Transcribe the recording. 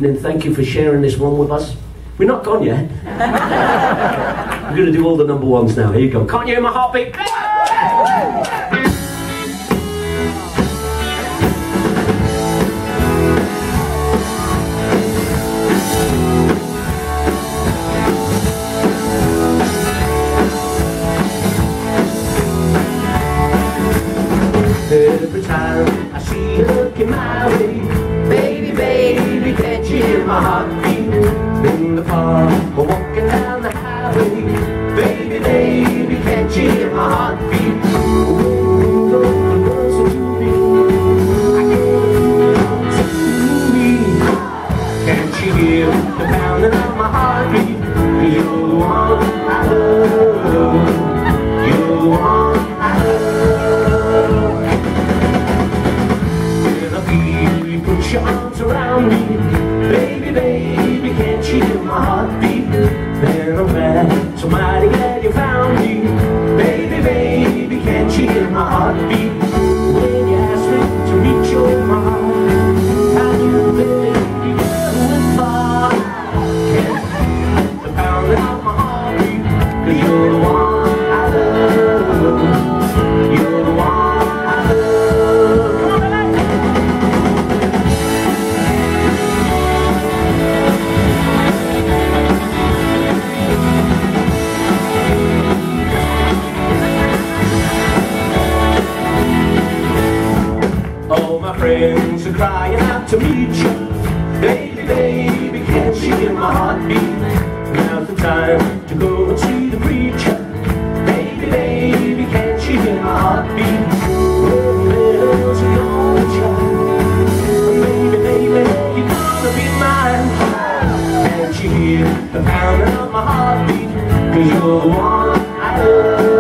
And thank you for sharing this one with us. We're not gone yet. We're going to do all the number ones now. Here you go. Can't you hear my heartbeat? Every time I see you looking my way, baby, baby, can't you hear my heartbeat? In the park, we're walking down the highway, baby, baby, can't you hear my heartbeat? Oh, listen to me, I can't to me. Can't you hear the pounding of my heartbeat? You're the one I love, you're the one I love. Put your arms around me, baby, baby, can't you hear my heartbeat? Then I'm glad, so mighty glad you found me, baby, baby, can't you hear my heartbeat? When you asked me to meet your heart, I knew that you went far. Can't the pounding of my heartbeat, 'cause you're the one I love, you're the one I love. All my friends are crying out to meet you, baby, baby, can't you hear my heartbeat? Now's the time to go and see the preacher, baby, baby, can't you hear my heartbeat? Well, so you're child, baby, baby, you're gonna be mine. Can't you hear the pounding of my heartbeat? 'Cause you're the one I love.